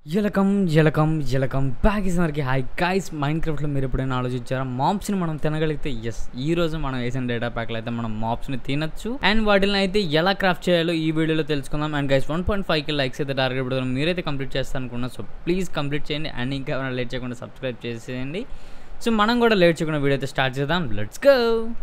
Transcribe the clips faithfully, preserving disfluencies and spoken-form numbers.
ఎలకం welcome welcome back ఇసరికి hi guys మైన్క్రాఫ్ట్లో మీరు ఎప్పుడైనా ఆలోచించారా మాప్స్ని మనం తినగలిగితే ఎస్ ఈ రోజు మనం వేసిన డేటా ప్యాక్లో అయితే మనం మాప్స్ని తినచ్చు అండ్ వాటిని అయితే ఎలా క్రాఫ్ట్ చేయాలో ఈ వీడియోలో తెలుసుకుందాం. And guys one point five కి లైక్స్ అయితే టార్గెట్ పెడతాం, మీరైతే కంప్లీట్ చేస్తాను అనుకున్నా. సో ప్లీజ్ కంప్లీట్ చేయండి అండ్ ఇంకా ఏమైనా లేట్ చేయకుండా సబ్స్క్రైబ్ చేసేయండి. సో మనం కూడా లేట్ చేయకుండా వీడియో అయితే స్టార్ట్ చేద్దాం. Let's go.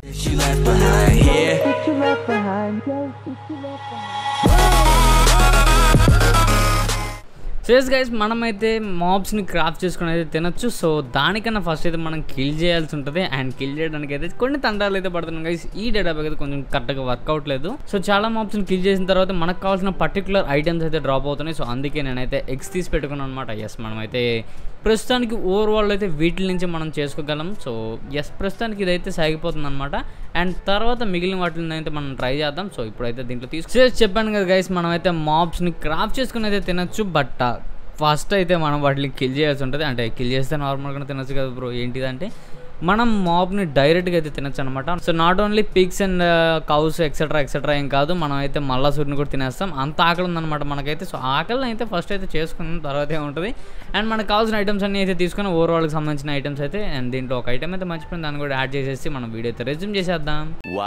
So yes guys మనమైతే మాబ్స్ని క్రాఫ్ట్ చేసుకుని అయితే తినచ్చు. సో దానికన్నా ఫస్ట్ అయితే మనం కిల్ చేయాల్సి ఉంటుంది అండ్ కిల్ చేయడానికి అయితే కొన్ని తండాలు అయితే పడుతున్నాం గైస్. ఈ డేటా ప్యాక్ అయితే కొంచెం కరెక్ట్గా వర్కౌట్ లేదు. సో చాలా మాబ్స్ని కిల్ చేసిన తర్వాత మనకు కావాల్సిన పర్టికులర్ ఐటమ్స్ అయితే డ్రాప్ అవుతున్నాయి. సో అందుకే నేనైతే ఎక్స్ తీసి పెట్టుకున్నాను అనమాట. ఎస్ మనమైతే ప్రస్తుతానికి ఓవరాల్ అయితే వీటి నుంచి మనం చేసుకోగలం. సో ఎస్ ప్రస్తుతానికి ఇదైతే సాగిపోతుంది అనమాట. అండ్ తర్వాత మిగిలిన వాటిని అయితే మనం ట్రై చేద్దాం. సో ఇప్పుడైతే దీంట్లో తీసుకు చెప్పాను కదా గైస్, మనమైతే మాబ్స్ని క్రాఫ్ట్ చేసుకుని అయితే తినచ్చు. బట్ ఫస్ట్ అయితే మనం వాటిని కిల్ చేయాల్సి ఉంటుంది. అంటే కిల్ చేస్తే నార్మల్గా తినచ్చు కదా బ్రో. ఏంటిదంటే మనం మాబ్ని డైరెక్ట్గా అయితే తినచ్చు అనమాట. So not only pigs and cows etcetera etcetera ఏం కాదు, మనం అయితే మళ్ళా సూర్యుని కూడా తినేస్తాం. అంత ఆకలి ఉందన్నమాట మనకైతే. సో ఆకలిని అయితే ఫస్ట్ అయితే చేసుకున్న తర్వాత ఏముంటుంది అండ్ మనకు కావాల్సిన ఐటమ్స్ అన్నీ అయితే తీసుకుని ఓవరాల్కి సంబంధించిన ఐటమ్స్ అయితే అండ్ దీంట్లో ఒక ఐటమ్ అయితే మర్చిపోయింది, దాన్ని కూడా యాడ్ చేసేసి మనం వీడియో అయితే రెజ్యూమ్ చేసేద్దాం.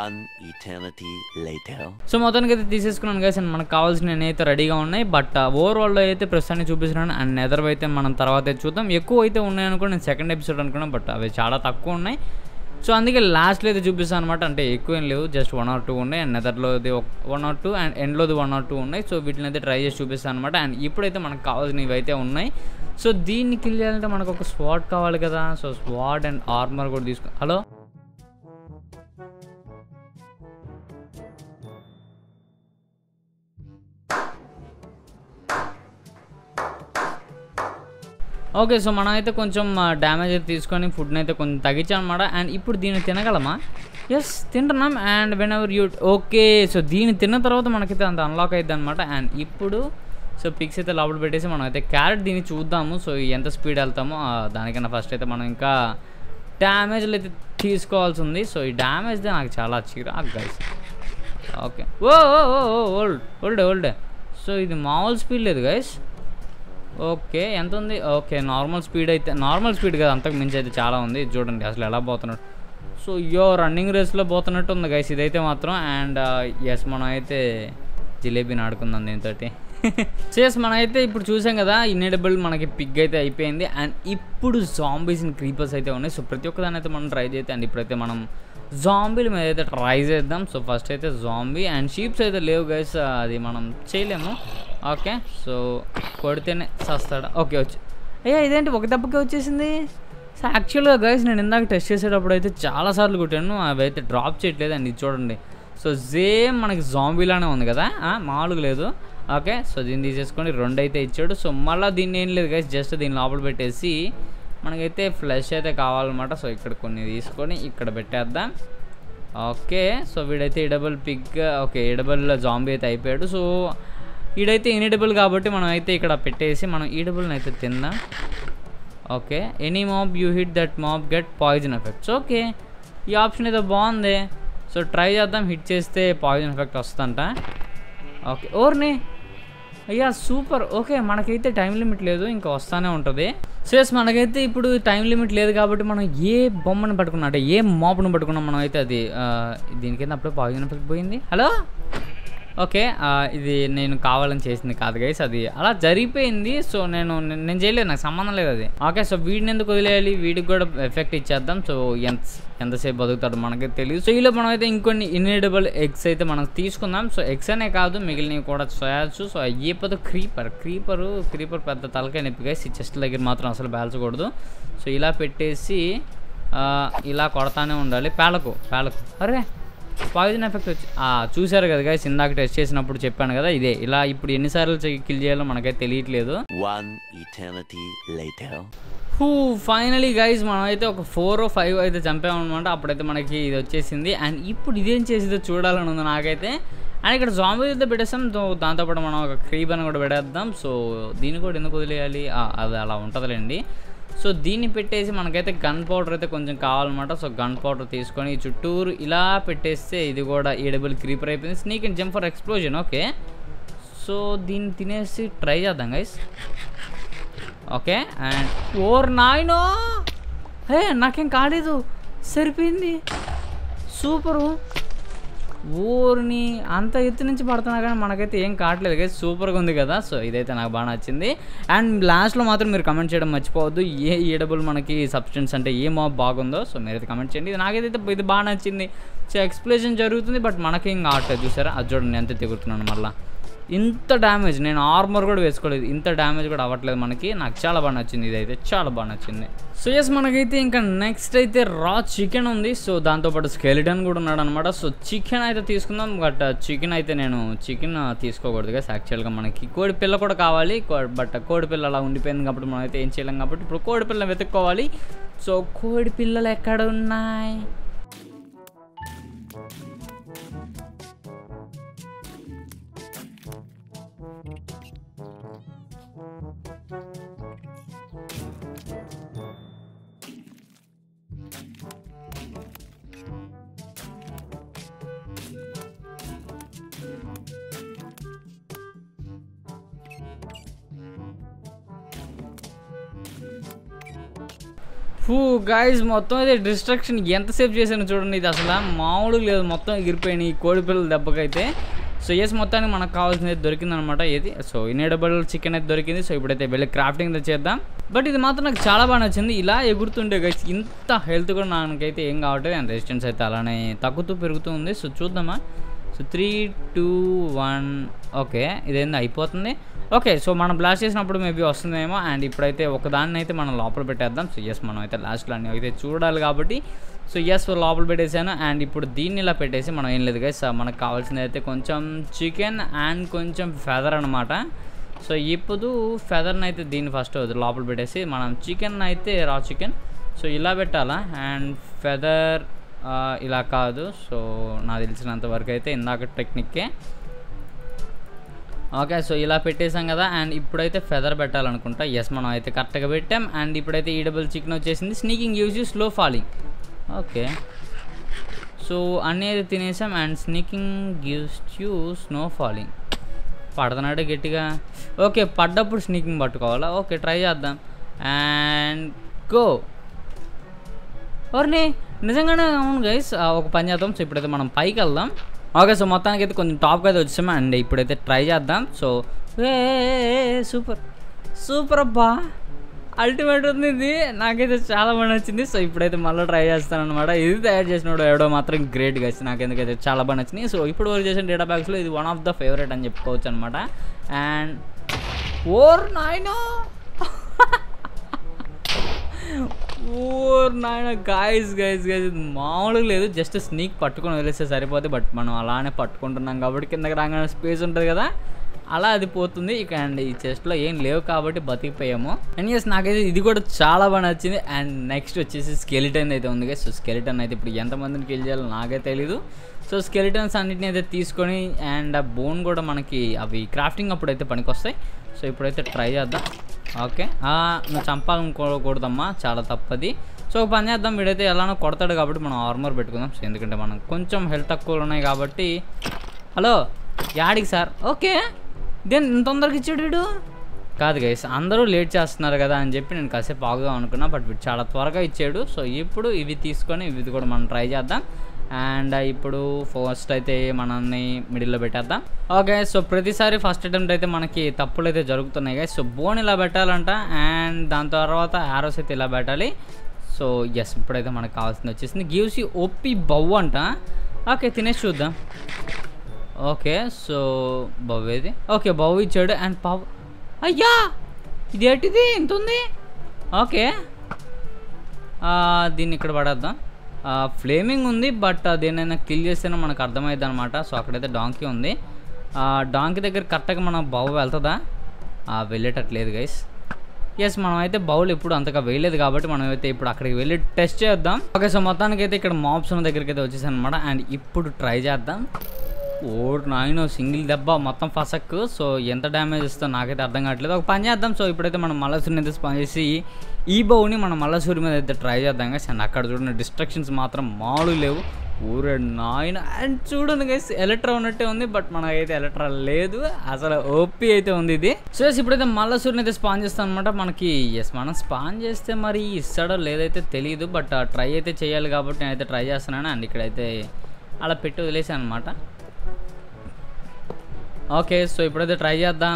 సో మొత్తానికి అయితే తీసేసుకున్నాను గైస్ అండ్ మనకు కావాల్సిన అయితే రెడీగా ఉన్నాయి. బట్ ఓవరాల్లో అయితే ప్రస్తుతానికి చూపిస్తున్నాను అండ్ నెదర్ అయితే మనం తర్వాత అయితే చూద్దాం. ఎక్కువ అయితే ఉన్నాయనుకో నేను సెకండ్ ఎపిసోడ్ అనుకున్నాను, బట్ అవి చాలా తక్కువ ఉన్నాయి. సో అందుకే లాస్ట్లో అయితే చూపిస్తాను అనమాట. అంటే ఎక్కువ ఏం లేవు, జస్ట్ వన్ ఆర్ టూ ఉన్నాయి అండ్ నెదర్లోది వన్ ఆర్ టూ అండ్ ఎండ్లోది వన్ ఆర్ టూ ఉన్నాయి. సో వీటిని అయితే ట్రై చేసి చూపిస్తాను అనమాట. అండ్ ఇప్పుడైతే మనకు కావాల్సినవి అయితే ఉన్నాయి. సో దీన్ని కిల్ చేయాలంటే మనకు ఒక స్వాట్ కావాలి కదా. సో స్వాట్ అండ్ ఆర్మర్ కూడా తీసుకో. Hello okay. సో మనం అయితే కొంచెం డ్యామేజ్ అయితే తీసుకొని ఫుడ్ని అయితే కొంచెం తగ్గించాం అనమాట. అండ్ ఇప్పుడు దీన్ని తినగలమా? ఎస్ తింటున్నాం. And whenever you okay. So దీన్ని తిన్న తర్వాత మనకైతే అంత అన్లాక్ అవుతుంది అనమాట. అండ్ ఇప్పుడు సో పిక్స్ అయితే లోపల పెట్టేసి మనం అయితే క్యారెట్ దీన్ని చూద్దాము. సో ఎంత స్పీడ్ వెళ్తామో దానికన్నా ఫస్ట్ అయితే మనం ఇంకా డ్యామేజ్లు అయితే తీసుకోవాల్సి ఉంది. సో ఈ డ్యామేజ్దే నాకు చాలా చిరాకు guys. Okay oh oh old old old so ఇది మామూలు స్పీడ్ లేదు గైస్. ఓకే ఎంత ఉంది? ఓకే నార్మల్ స్పీడ్ అయితే నార్మల్ స్పీడ్ కదా, అంతకు మించి అయితే చాలా ఉంది. చూడండి అసలు ఎలా పోతున్నాడు. సో యో రన్నింగ్ రేస్లో పోతున్నట్టు ఉంది గైస్ ఇదైతే మాత్రం. అండ్ ఎస్ మనం అయితే జిలేబీని ఆడుకుందాం దీంతో. చేస్ మనం అయితే ఇప్పుడు చూసాం కదా ఇన్ఎడబుల్ మనకి పిగ్ అయితే అయిపోయింది. అండ్ ఇప్పుడు జాంబీస్ అండ్ క్రీపర్స్ అయితే ఉన్నాయి. సో ప్రతి ఒక్కదాన్ని అయితే మనం ట్రై చేస్తే అండ్ ఇప్పుడైతే మనం జాంబీల మీద అయితే ట్రై చేద్దాం. సో ఫస్ట్ అయితే జాంబీ అండ్ షీప్స్ అయితే లేవు గైస్, అది మనం చేయలేము. ఓకే సో కొడితేనే చస్తాడా? ఓకే వచ్చి అయ్యా ఇదేంటి ఒక దెబ్బకే వచ్చేసింది. సో యాక్చువల్గా గైస్ నేను ఇందాక టెస్ట్ చేసేటప్పుడు అయితే చాలాసార్లు కొట్టాను, అవి అయితే డ్రాప్ చేయట్లేదు. అండ్ ఇది చూడండి సో సేమ్ మనకి జాంబీలానే ఉంది కదా, మామూలుగా లేదు. ఓకే సో దీన్ని తీసేసుకొని రెండు అయితే ఇచ్చాడు. సో మళ్ళీ దీన్ని ఏం లేదు గైస్, జస్ట్ దీన్ని లోపల పెట్టేసి మనకైతే ఫ్లెష్ అయితే కావాలన్నమాట. సో ఇక్కడ కొన్ని తీసుకొని ఇక్కడ పెట్టేద్దాం. ఓకే సో వీడైతే edible pig okay edible zombie అయితే అయిపోయాడు. సో వీడైతే ఇన్ఎడబుల్ కాబట్టి మనం అయితే ఇక్కడ పెట్టేసి మనం ఈడబుల్ని అయితే తిందాం. Okay any mob you hit that mob get poison effects. Okay ఈ ఆప్షన్ అయితే బాగుంది. సో ట్రై చేద్దాం, హిట్ చేస్తే పాయిజన్ ఎఫెక్ట్ వస్తుందంట. ఓకే ఓర్ని అయ్యా సూపర్. ఓకే మనకైతే టైం లిమిట్ లేదు, ఇంకా వస్తూనే ఉంటుంది. సేస్ మనకైతే ఇప్పుడు టైం లిమిట్ లేదు కాబట్టి మనం ఏ బొమ్మను పట్టుకున్నా అంటే ఏ మాప్ను పట్టుకున్నాం మనం అయితే అది దీనికైతే అప్పుడే పాయిజన్ ఎఫెక్ట్ పోయింది. హలో ఓకే ఇది నేను కావాలని చేసింది కాదు గైస్, అది అలా జరిగిపోయింది. సో నేను నేను చేయలేదు, నాకు సంబంధం లేదు అది. ఓకే సో వీడిని ఎందుకు వదిలేయాలి, వీడికి కూడా ఎఫెక్ట్ ఇచ్చేద్దాం. సో ఎంత ఎంతసేపు బతుకుతాడు మనకైతే తెలియదు. సో ఇలా మనం అయితే ఇంకొన్ని ఇన్ఎడబుల్ ఎగ్స్ అయితే మనం తీసుకుందాం. సో ఎగ్స్ అనే కాదు మిగిలినవి కూడా చేయొచ్చు. సో అయ్యేపోతే క్రీపర్ క్రీపరు క్రీపర్ పెద్ద తలకాయ నొప్పి గైస్, ఈ చెస్ట్ దగ్గర మాత్రం అసలు పేల్చకూడదు. సో ఇలా పెట్టేసి ఇలా కొడతానే ఉండాలి. పేలకు పేలకు అరే పాయిజన్ ఎఫెక్ట్ వచ్చి చూసారు కదా గైస్, ఇందాక టెస్ట్ చేసినప్పుడు చెప్పాను కదా ఇదే. ఇలా ఇప్పుడు ఎన్నిసార్లు కిల్ చేయాలో మనకైతే తెలియట్లేదు. హూ ఫైనలీ గైస్ మనం అయితే ఒక ఫోర్ ఫైవ్ అయితే చంపామన్నమాట. అప్పుడైతే మనకి ఇది వచ్చేసింది. అండ్ ఇప్పుడు ఇదేం చేసేదో చూడాలని ఉంది నాకైతే. అండ్ ఇక్కడ జాంబీ అయితే పెట్టేస్తాం, దాంతోపాటు మనం ఒక క్రీపర్ని కూడా పెట్టేద్దాం. సో దీన్ని కూడా ఎందుకు వదిలేయాలి, అది అలా ఉంటుందిలేండి. సో దీన్ని పెట్టేసి మనకైతే గన్ పౌడర్ అయితే కొంచెం కావాలన్నమాట. సో గన్ పౌడర్ తీసుకొని చుట్టూరు ఇలా పెట్టేస్తే ఇది కూడా ఎడబుల్ క్రీపర్ అయిపోయింది. Sneak and jump for explosion. Okay so దీన్ని తినేసి ట్రై చేద్దాం గైస్. ఓకే అండ్ ఓర్ నాయనో హే నాకేం కాలేదు సరిపోయింది సూపరు ఊరిని అంత ఎత్తు నుంచి పడుతున్నా కానీ మనకైతే ఏం కావట్లేదు కదా సూపర్గా ఉంది కదా సో ఇదైతే నాకు బాగా నచ్చింది అండ్ లాస్ట్లో మాత్రం మీరు కమెంట్ చేయడం మర్చిపోవద్దు ఏ ఈడబుల్ మనకి సబ్స్టెన్స్ అంటే ఏ మాప్ బాగుందో సో మీరైతే కమెంట్ చేయండి ఇది నాకైతే ఇది బాగా నచ్చింది సో ఎక్స్ప్లోజన్ జరుగుతుంది బట్ మనకేం కావట్లేదు చూసారా అది చూడండి ఎంత తెగుతున్నాను మళ్ళీ ఇంత డ్యామేజ్ నేను ఆర్మర్ కూడా వేసుకోలేదు ఇంత డ్యామేజ్ కూడా అవ్వట్లేదు మనకి నాకు చాలా బాగా నచ్చింది ఇదైతే చాలా బాగా నచ్చింది సో ఎస్ మనకైతే ఇంకా నెక్స్ట్ అయితే రా చికెన్ ఉంది సో దాంతోపాటు స్కెలిటన్ కూడా ఉన్నాడు అనమాట సో చికెన్ అయితే తీసుకుందాం బట్ చికెన్ అయితే నేను చికెన్ తీసుకోకూడదు కదా యాక్చువల్గా మనకి కోడి పిల్ల కూడా కావాలి బట్ కోడి పిల్ల అలా ఉండిపోయింది కాబట్టి మనం అయితే ఏం చేయలేం కాబట్టి ఇప్పుడు కోడి పిల్ల వెతుక్కోవాలి సో కోడి పిల్లలు ఎక్కడ ఉన్నాయి ఫూ గైజ్ మొత్తం అయితే డిస్ట్రక్షన్ ఎంతసేపు చేశాను చూడండి ఇది అసలు మామూలుగా లేదు మొత్తం ఎగిరిపోయినాయి కోడి పిల్లల దెబ్బకైతే సో ఎస్ మొత్తానికి మనకు కావాల్సింది అయితే దొరికిందనమాట ఏది సో ఇనేడబుల్ చికెన్ అయితే దొరికింది సో ఇప్పుడైతే వెళ్ళి క్రాఫ్టింగ్ అయితే చేద్దాం బట్ ఇది మాత్రం నాకు చాలా బాగా నచ్చింది ఇలా ఎగురుతుండే గైస్ ఇంత హెల్త్ కూడా నాకైతే ఏం కావట్లేదు అండ్ రెసిస్టెన్స్ అయితే అలానే తగ్గుతూ పెరుగుతూ ఉంది సో చూద్దామా so three two one okay ఇదేంది అయిపోతుంది ఓకే సో మనం బ్లాస్ట్ చేసినప్పుడు మేబీ వస్తుందేమో అండ్ ఇప్పుడైతే ఒకదాన్ని అయితే మనం లోపల పెట్టేద్దాం సో ఎస్ మనం అయితే లాస్ట్లో అన్నీ అయితే చూడాలి కాబట్టి సో ఎస్ లోపల పెట్టేసాను అండ్ ఇప్పుడు దీన్ని ఇలా పెట్టేసి మనం ఏం లేదు గైస్ మనకు కావాల్సింది అయితే కొంచెం చికెన్ అండ్ కొంచెం ఫెదర్ అనమాట సో ఇప్పుడు ఫెదర్ని అయితే దీన్ని ఫస్ట్ లోపల పెట్టేసి మనం చికెన్ అయితే రా చికెన్ సో ఇలా పెట్టాలా అండ్ ఫెదర్ ఇలా కాదు సో నాకు తెలిసినంత వరకు అయితే ఇందాక టెక్నిక్కే ఓకే సో ఇలా పెట్టేసాం కదా అండ్ ఇప్పుడైతే ఫెదర్ పెట్టాలనుకుంటా ఎస్ మనం అయితే కరెక్ట్గా పెట్టాం అండ్ ఇప్పుడైతే ఈ డబుల్ చికెన్ వచ్చేసింది sneaking use you slow falling okay so అన్నీ అయితే తినేసాం and sneaking gives you snow falling పడుతున్నాడు గట్టిగా ఓకే పడ్డప్పుడు స్నీకింగ్ పట్టుకోవాలా ఓకే ట్రై చేద్దాం అండ్ గో ఓర్ని నిజంగానే అవును గైస్ ఒక పని చేద్దాం సో ఇప్పుడైతే మనం పైకి వెళ్దాం ఓకే సో మొత్తానికి అయితే కొంచెం టాప్కి అయితే వచ్చాము అండ్ ఇప్పుడైతే ట్రై చేద్దాం సో ఏ సూపర్ సూపర్ అబ్బా అల్టిమేట్ ఉంది ఇది నాకైతే చాలా బాగా నచ్చింది సో ఇప్పుడైతే మళ్ళీ ట్రై చేస్తాను అనమాట ఇది తయారు చేసినప్పుడు ఎవడో మాత్రం గ్రేట్ గైస్ నాకు ఎందుకైతే చాలా బాగా నచ్చింది సో ఇప్పుడు వరకు చేసిన డేటా బ్యాగ్స్లో ఇది వన్ ఆఫ్ ద ఫేవరెట్ అని చెప్పుకోవచ్చు అనమాట అండ్ ఓర్ నాయనో ఓర్ నాయన గైస్ గైస్ గైస్ మామూలుగా లేదు జస్ట్ స్నీక్ పట్టుకొని వదిలేస్తే సరిపోతే బట్ మనం అలానే పట్టుకుంటున్నాం కాబట్టి కిందకి రాగానే స్పేస్ ఉంటుంది కదా అలా అది పోతుంది ఇక అండ్ ఈ చెస్ట్లో ఏం లేవు కాబట్టి బతికిపోయాము అండ్ ఎస్ నాకైతే ఇది కూడా చాలా బాగా నచ్చింది అండ్ నెక్స్ట్ వచ్చేసి స్కెలిటన్ అయితే ఉంది సో స్కెలిటన్ అయితే ఇప్పుడు ఎంతమందిని కిల్ చేయాలో నాకే తెలీదు సో స్కెలిటన్స్ అన్నిటిని అయితే తీసుకొని అండ్ ఆ బోన్ కూడా మనకి అవి క్రాఫ్టింగ్ అప్పుడు అయితే పనికి వస్తాయి సో ఇప్పుడైతే ట్రై చేద్దాం ఓకే నువ్వు చంపాలనుకోకూడదమ్మా చాలా తప్పది సో ఒక పని చేద్దాం వీడైతే ఎలానో కొడతాడు కాబట్టి మనం ఆర్మర్ పెట్టుకుందాం సో ఎందుకంటే మనం కొంచెం హెల్త్ తక్కువలు ఉన్నాయి కాబట్టి హలో యాడికి సార్ ఓకే దేని ఇంత తొందరగా ఇచ్చాడు వీడు కాదు గైస్ అందరూ లేట్ చేస్తున్నారు కదా అని చెప్పి నేను కాసేపు ఆగుదాం అనుకున్నా బట్ వీడు చాలా త్వరగా ఇచ్చాడు సో ఇప్పుడు ఇవి తీసుకొని ఇవి కూడా మనం ట్రై చేద్దాం అండ్ ఇప్పుడు ఫస్ట్ అయితే మనల్ని మిడిల్లో పెట్టేద్దాం ఓకే సో ప్రతిసారి ఫస్ట్ అటెంప్ట్ అయితే మనకి తప్పులు అయితే జరుగుతున్నాయి గైస్ సో బోన్ ఇలా పెట్టాలంట అండ్ దాని తర్వాత ఆరోస్ అయితే ఇలా పెట్టాలి సో ఎస్ ఇప్పుడైతే మనకు కావాల్సింది వచ్చేసింది గివ్స్ యూ ఓపీ బవ్ అంట ఓకే తినేసి చూద్దాం ఓకే సో బవ్ ఏది ఓకే బవ్ ఇచ్చాడు అండ్ పవ్ అయ్యా ఇది ఏంటిది ఎంత ఉంది ఓకే దీన్ని ఇక్కడ పడేద్దాం ఫ్లేమింగ్ ఉంది బట్ దేనైనా కిల్ చేస్తేనే మనకు అర్థమైంది అనమాట సో అక్కడైతే డాంకీ ఉంది డాంకీ దగ్గర కరెక్ట్గా మనం బౌ వెళ్తుందా వెళ్ళేటట్లేదు గైస్ ఎస్ మనం అయితే బౌల్ ఎప్పుడు అంతగా వేయలేదు కాబట్టి మనం అయితే ఇప్పుడు అక్కడికి వెళ్ళి టెస్ట్ చేద్దాం ఓకే సో మొత్తానికి అయితే ఇక్కడ మాప్స్ ఉన్న దగ్గరికి అయితే వచ్చేసాను అనమాట అండ్ ఇప్పుడు ట్రై చేద్దాం ఓ నాయన సింగిల్ దెబ్బ మొత్తం ఫసక్ సో ఎంత డ్యామేజ్ ఇస్తుందో నాకైతే అర్థం కావట్లేదు ఒక పని చేద్దాం సో ఇప్పుడైతే మనం మల్లసూరిని అయితే స్పాన్ చేసి ఈ బౌని మనం మల్లసూరి మీద అయితే ట్రై చేద్దాం కదా అండ్ అక్కడ చూడండి డిస్ట్రక్షన్స్ మాత్రం మామూలు లేవు ఊరే నాయన. అండ్ చూడండి గైస్, ఎలక్ట్రా ఉన్నట్టే ఉంది, బట్ మనకైతే ఎలక్ట్రా లేదు, అసలు ఓపీ అయితే ఉంది ఇది. సో ఇప్పుడైతే మళ్ళీ సూర్యుని అయితే స్పాన్ చేస్తాం అనమాట. మనకి ఎస్ మనం స్పాన్ చేస్తే మరి ఇస్తాడో లేదైతే తెలియదు, బట్ ట్రై అయితే చేయాలి కాబట్టి నేనైతే ట్రై చేస్తున్నాను. అండ్ ఇక్కడైతే అలా పెట్టి వదిలేసాను అనమాట. ఓకే, సో ఇప్పుడైతే ట్రై చేద్దాం.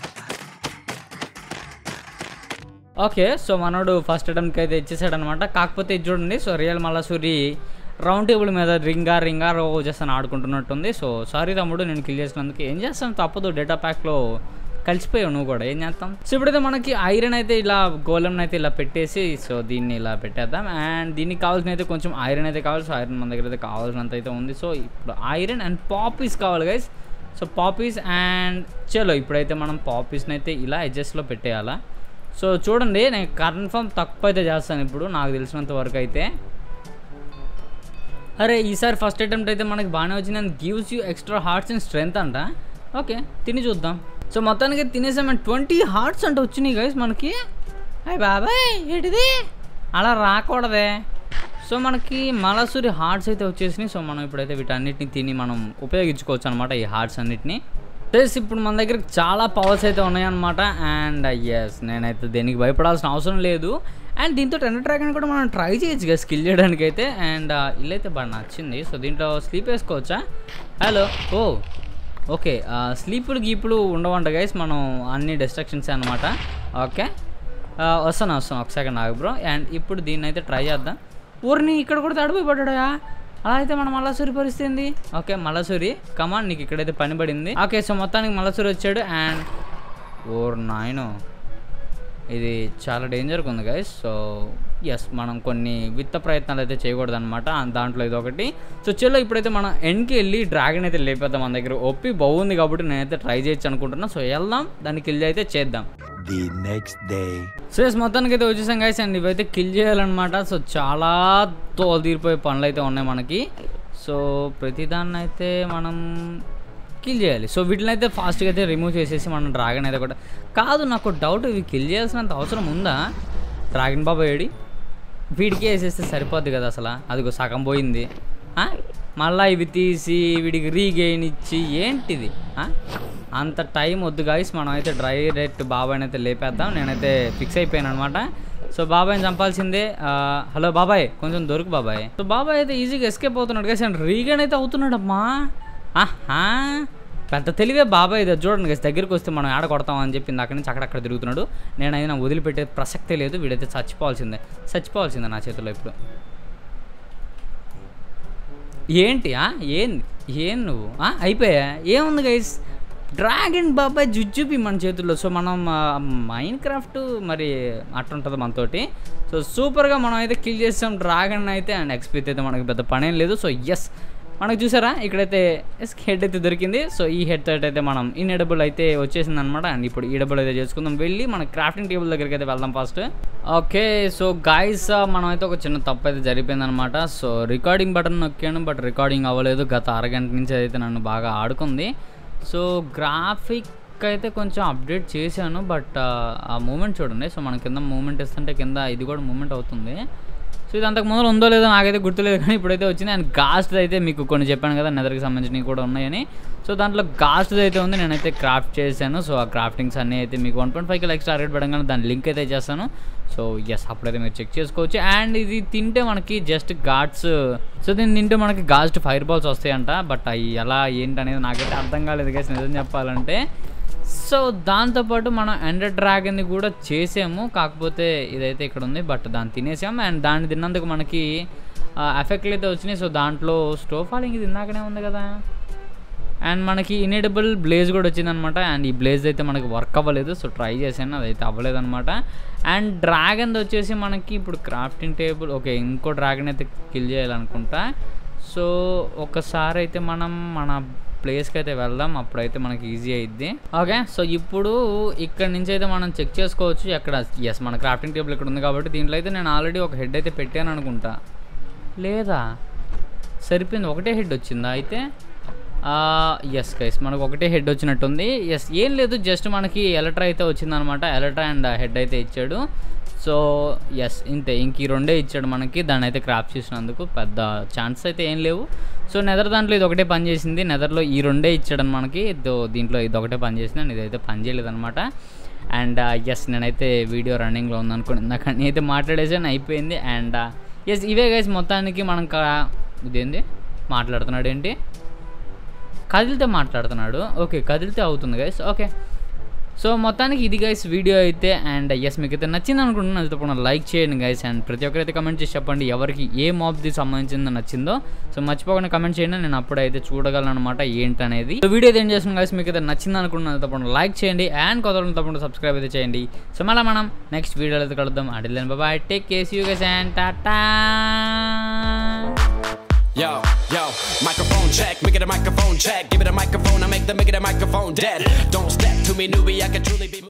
ఓకే, సో మనోడు ఫస్ట్ అటెంప్ట్కి అయితే ఇచ్చేసాడు అనమాట. కాకపోతే ఇది చూడండి, సో రియల్ మళ్ళీ సూరి రౌండ్ టేబుల్ మీద రింగా రింగా రో చేస్తాను ఆడుకుంటున్నట్టుంది. సో సారీ తమ్ముడు, నేను కిల్ చేసినందుకు. ఏం చేస్తాను, తప్పదు, డేటా ప్యాక్లో కలిసిపోయావు నువ్వు కూడా, ఏం చేస్తాం. సో ఇప్పుడైతే మనకి ఐరన్ అయితే ఇలా గోళంని అయితే ఇలా పెట్టేసి సో దీన్ని ఇలా పెట్టేద్దాం. అండ్ దీనికి కావాల్సిన అయితే కొంచెం ఐరన్ అయితే కావాలి. సో ఐరన్ మన దగ్గర అయితే కావాల్సినంత అయితే ఉంది. సో ఇప్పుడు ఐరన్ అండ్ పాపీస్ కావాలి గైస్. సో పాపీస్ అండ్ చలో ఇప్పుడైతే మనం పాపీస్ని అయితే ఇలా ఎడ్జస్ట్లో పెట్టేయాలా. సో చూడండి, నేను కన్ఫర్మ్ తక్కువ అయితే చేస్తాను ఇప్పుడు నాకు తెలిసినంత వరకు అయితే. అరే ఈసారి ఫస్ట్ అటెంప్ట్ అయితే మనకి బాగానే వచ్చింది. And gives you extra hearts and strength అంట. ఓకే, తిని చూద్దాం. సో మొత్తానికి తినేసాం. అండ్ ట్వంటీ హార్ట్స్ అంటే వచ్చినాయి గైస్ మనకి. అయ్యి బాబాయ్ ఏంటిది, అలా రాకూడదే. సో మనకి మలసూరి హార్ట్స్ అయితే వచ్చేసినాయి. సో మనం ఇప్పుడైతే వీటన్నిటిని తిని మనం ఉపయోగించుకోవచ్చు అనమాట, ఈ హార్ట్స్ అన్నిటిని. ప్లస్ ఇప్పుడు మన దగ్గర చాలా పవర్స్ అయితే ఉన్నాయన్నమాట. అండ్ ఎస్ నేనైతే దేనికి భయపడాల్సిన అవసరం లేదు. అండ్ దీంతో RedDragon కూడా మనం ట్రై చేయొచ్చు కదా స్కిల్ చేయడానికి అయితే. అండ్ ఇల్లు అయితే బాగా నచ్చింది. సో దీంట్లో స్లీప్ వేసుకోవచ్చా? హలో, ఓ ఓకే, స్లీపులు గీపులు ఉండవంట గైస్, మనం అన్ని డిస్ట్రక్షన్స్ అనమాట. ఓకే వస్తాను వస్తాను ఒక సెకండ్ ఆగు బ్రో. అండ్ ఇప్పుడు దీన్ని అయితే ట్రై చేద్దాం. ఊరిని ఇక్కడ కూడా తడిపోయి పడ్డా. అలా అయితే మన మల్లసూరి పరిస్థితి ఏంది? ఓకే మల్లసూరి కమాన్, నీకు ఇక్కడైతే పని పడింది. ఓకే, సో మొత్తానికి మల్లసూరి వచ్చాడు. అండ్ ఓర్ నాయను, ఇది చాలా డేంజర్గా ఉంది గైస్. సో ఎస్ మనం కొన్ని విత్త ప్రయత్నాలు అయితే చేయకూడదు అనమాట, దాంట్లో ఇది ఒకటి. సో చలో ఇప్పుడైతే మనం ఎండ్కి వెళ్ళి డ్రాగన్ అయితే లేపేద్దాం. మన దగ్గర ఒప్పి బాగుంది కాబట్టి నేనైతే ట్రై చేయొచ్చు అనుకుంటున్నా. సో వెళ్దాం, దాన్ని కిల్ అయితే చేద్దాం. The next day. So yes మొత్తానికి అయితే వచ్చేసాం గైస్. అండ్ ఇవైతే కిల్ చేయాలన్నమాట. సో చాలా తోలు తీరిపోయే పనులు అయితే ఉన్నాయి మనకి. సో ప్రతిదాన్ని అయితే మనం కిల్ చేయాలి. సో వీటిని అయితే ఫాస్ట్గా అయితే రిమూవ్ చేసేసి మనం డ్రాగన్ అయితే కూడా కాదు. నాకు డౌట్, ఇవి కిల్ చేయాల్సినంత అవసరం ఉందా? డ్రాగన్ బాబా ఏడి, వీడికే వేసేస్తే సరిపోద్ది కదా అసలు. అదిగో సగం పోయింది. మళ్ళీ ఇవి తీసి వీడికి రీగెయిన్ ఇచ్చి ఏంటిది? అంత టైం వద్దు గాయస్, మనం అయితే డైరెక్ట్ బాబాయ్ని అయితే లేపేద్దాం. నేనైతే ఫిక్స్ అయిపోయాను అనమాట. సో బాబాయ్ని చంపాల్సిందే. హలో బాబాయ్, కొంచెం దొరుకు బాబాయ్. సో బాబాయ్ అయితే ఈజీగా ఎస్కేప్ అవుతున్నాడు గైస్. అండ్ రీగెయిన్ అయితే అవుతున్నాడమ్మా. ఆహా, పెద్ద తెలివే బాబాయ్. ఇది చూడండి గైస్, దగ్గరికి వస్తే మనం ఆడ కొడతాం అని చెప్పింది. అక్కడి నుంచి అక్కడక్కడ తిరుగుతున్నాడు. నేనైనా వదిలిపెట్టే ప్రసక్తే లేదు. వీడైతే చచ్చిపోవాల్సిందే చచ్చిపోవాల్సిందే నా చేతిలో ఇప్పుడు. ఏంటి ఏం ఏం నువ్వు అయిపోయా? ఏముంది గైస్, డ్రాగన్ బాబాయ్ జుజ్జుపి మన చేతుల్లో. సో మనం మైన్ క్రాఫ్ట్ మరి అట్టుంటుంది మనతోటి. సో సూపర్గా మనం అయితే కిల్ చేస్తాం డ్రాగన్ అయితే. అండ్ ఎక్స్పీరియన్స్ అయితే మనకి పెద్ద పనేం లేదు. సో ఎస్ మనకు చూసారా ఇక్కడైతే హెడ్ అయితే దొరికింది. సో ఈ హెడ్ తోటి అయితే మనం ఇన్ఎడబుల్ అయితే వచ్చేసింది అనమాట. అండ్ ఇప్పుడు ఈడబుల్ అయితే చేసుకుందాం. వెళ్ళి మన క్రాఫ్టింగ్ టేబుల్ దగ్గరికి అయితే వెళ్దాం ఫస్ట్. ఓకే, సో గాయస్ మనం అయితే ఒక చిన్న తప్పు అయితే జరిపోయింది అనమాట. సో రికార్డింగ్ బటన్ నొక్కాను, బట్ రికార్డింగ్ అవ్వలేదు. గత అరగంట నుంచి అయితే నన్ను బాగా ఆడుకుంది. సో గ్రాఫిక్ అయితే కొంచెం అప్డేట్ చేశాను, బట్ ఆ మూమెంట్ చూడండి. సో మన కింద మూమెంట్ ఇస్తుంటే కింద ఇది కూడా మూమెంట్ అవుతుంది. సో ఇది అంతకు ముందు ఉందో లేదో నాకైతే గుర్తులేదు, కానీ ఇప్పుడైతే వచ్చింది. అండ్ గాస్ట్ అయితే మీకు కొన్ని చెప్పాను కదా, నెదర్కి సంబంధించినవి కూడా ఉన్నాయని. సో దాంట్లో గాస్ట్ అయితే ఉంది, నేనైతే క్రాఫ్ట్ చేశాను. సో ఆ క్రాఫ్టింగ్స్ అన్నీ అయితే మీకు one point five kilo extra rate పడంగానే దాని లింక్ అయితే చేస్తాను. సో ఎస్ అప్పుడైతే మీరు చెక్ చేసుకోవచ్చు. అండ్ ఇది తింటే మనకి జస్ట్ గాడ్స్, సో దీన్ని తింటే మనకి గాస్ట్ ఫైర్ బాల్స్ వస్తాయంట. బట్ అవి ఎలా ఏంటి అనేది నాకైతే అర్థం కాలేదు గైస్ నిజం చెప్పాలంటే. సో దాంతోపాటు మనం ఎండర్ డ్రాగన్ని కూడా చేసాము, కాకపోతే ఇదైతే ఇక్కడ ఉంది, బట్ దాన్ని తినేసాము. అండ్ దాన్ని తిన్నందుకు మనకి ఎఫెక్ట్లు అయితే వచ్చినాయి. సో దాంట్లో స్టో ఫాలింగ్ ఇది ఇందాకనే ఉంది కదా. అండ్ మనకి ఇన్ఎడబుల్ బ్లేజ్ కూడా వచ్చిందనమాట. అండ్ ఈ బ్లేజ్ అయితే మనకి వర్క్ అవ్వలేదు. సో ట్రై చేశాను, అదైతే అవ్వలేదు అనమాట. అండ్ డ్రాగన్ వచ్చేసి మనకి ఇప్పుడు క్రాఫ్టింగ్ టేబుల్. ఓకే, ఇంకో డ్రాగన్ అయితే కిల్ చేయాలనుకుంటా. సో ఒకసారి అయితే మనం మన ప్లేస్కి అయితే వెళ్దాం, అప్పుడైతే మనకి ఈజీ అయిద్ది. ఓకే, సో ఇప్పుడు ఇక్కడ నుంచి అయితే మనం చెక్ చేసుకోవచ్చు ఎక్కడ. ఎస్ మన క్రాఫ్టింగ్ టేబుల్ ఇక్కడ ఉంది కాబట్టి దీంట్లో అయితే నేను ఆల్రెడీ ఒక హెడ్ అయితే పెట్టాను అనుకుంటా. లేదా సరిపోయింది, ఒకటే హెడ్ వచ్చిందా అయితే? ఎస్ గైస్ మనకు ఒకటే హెడ్ వచ్చినట్టుంది. ఎస్ ఏం లేదు, జస్ట్ మనకి ఎలక్ట్రా అయితే వచ్చిందనమాట. ఎలక్ట్రా అండ్ హెడ్ అయితే ఇచ్చాడు. సో ఎస్ ఇంతే, ఇంక ఈ రెండే ఇచ్చాడు మనకి. దాన్ని అయితే క్రాప్ చేసినందుకు పెద్ద ఛాన్స్ అయితే ఏం లేవు. సో నెదర్ దాంట్లో ఇది ఒకటే పని చేసింది, నెదర్లో ఈ రెండే ఇచ్చాడు మనకి. దీంట్లో ఇది ఒకటే పని చేసింది అండ్ ఇదైతే పని చేయలేదు అనమాట. అండ్ ఎస్ నేనైతే వీడియో రన్నింగ్లో ఉందనుకోండి, నాకు నేనైతే మాట్లాడేసాను, అయిపోయింది. అండ్ ఎస్ ఇవే గైస్ మొత్తానికి మనం ఇదేంది మాట్లాడుతున్నాడు ఏంటి, కదిలితే మాట్లాడుతున్నాడు. ఓకే కదిలితే అవుతుంది గైస్. ఓకే సో మొత్తానికి ఇది గైస్ వీడియో అయితే. అండ్ ఎస్ మీకు అయితే నచ్చింది అనుకుంటున్నాను, అది తప్పకుండా లైక్ చేయండి గైస్. అండ్ ప్రతి ఒక్కరైతే కమెంట్ చేసి చెప్పండి ఎవరికి ఏ మాబ్ది సంబంధించిందో నచ్చిందో. సో మర్చిపోకుండా కమెంట్ చేయండి, నేను అప్పుడైతే చూడగలను అనమాట ఏంటనేది. సో వీడియో అయితే ఏం చేస్తున్నాను గైస్, మీకు అయితే నచ్చింది అనుకుంటున్నాను, అది తప్పకుండా లైక్ చేయండి. అండ్ కొత్త తప్పకుండా సబ్స్క్రైబ్ అయితే చేయండి. సో మళ్ళీ మనం నెక్స్ట్ వీడియోలో అయితే కలుద్దాం. అడిల్ bye, take care, see you guys and tata. Yo, yo, microphone check, make it a microphone check. Give it a microphone, I make the make it a microphone dead. Don't step to me, newbie, I can truly be